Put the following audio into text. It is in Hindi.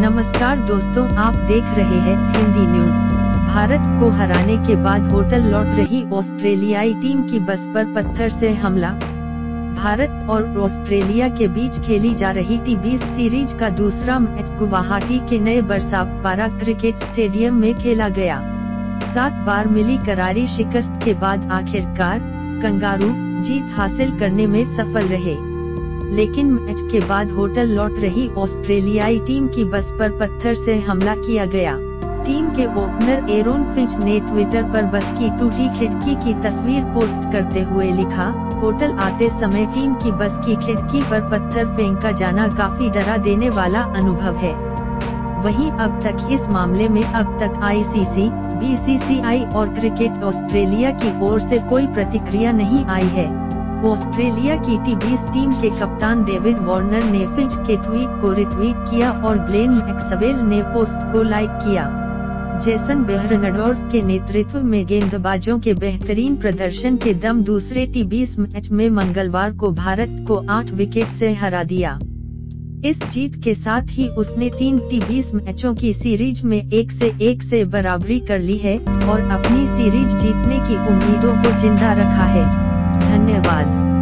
नमस्कार दोस्तों, आप देख रहे हैं हिंदी न्यूज। भारत को हराने के बाद होटल लौट रही ऑस्ट्रेलियाई टीम की बस पर पत्थर से हमला। भारत और ऑस्ट्रेलिया के बीच खेली जा रही T20 सीरीज का दूसरा मैच गुवाहाटी के नए बरसापारा क्रिकेट स्टेडियम में खेला गया। 7 बार मिली करारी शिकस्त के बाद आखिरकार कंगारू जीत हासिल करने में सफल रहे, लेकिन मैच के बाद होटल लौट रही ऑस्ट्रेलियाई टीम की बस पर पत्थर से हमला किया गया। टीम के ओपनर एरोन फिंच ने ट्विटर पर बस की टूटी खिड़की की तस्वीर पोस्ट करते हुए लिखा, होटल आते समय टीम की बस की खिड़की पर पत्थर फेंका जाना काफी डरा देने वाला अनुभव है। वहीं अब तक इस मामले में अब तक ICC, BCCI और क्रिकेट ऑस्ट्रेलिया की ओर से कोई प्रतिक्रिया नहीं आई है। ऑस्ट्रेलिया की T20 टीम के कप्तान डेविड वार्नर ने फिंच के ट्वीट को रिट्वीट किया और ग्लेन मैक्सवेल ने पोस्ट को लाइक किया। जेसन बेहरनडोर्फ के नेतृत्व में गेंदबाजों के बेहतरीन प्रदर्शन के दम दूसरे T20 मैच में मंगलवार को भारत को 8 विकेट से हरा दिया। इस जीत के साथ ही उसने 3 T20 मैचों की सीरीज में 1 से बराबरी कर ली है और अपनी सीरीज जीतने की उम्मीदों को जिंदा रखा है। धन्यवाद।